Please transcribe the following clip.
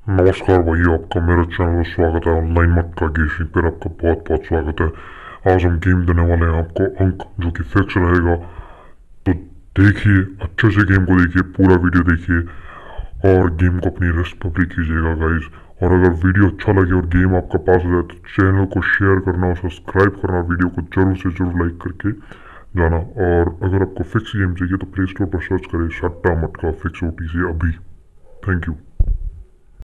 नमस्कार भाई, आपका मेरे चैनल में स्वागत है। ऑनलाइन मटका गेमिंग पर आपका बहुत बहुत स्वागत है। आज हम गेम देने वाले हैं आपको अंक, जो कि फिक्स रहेगा। तो देखिए, अच्छे से गेम को देखिए, पूरा वीडियो देखिए और गेम को अपनी रिस्क पर प्ले कीजिएगा गाइज। और अगर वीडियो अच्छा लगे और गेम आपका पास हो जाए तो चैनल को शेयर करना और सब्सक्राइब करना, वीडियो को जरूर से जरूर लाइक करके जाना। और अगर आपको फिक्स गेम चाहिए तो प्ले स्टोर पर सर्च करें सट्टा मटका फिक्स OTC अभी। Thank you.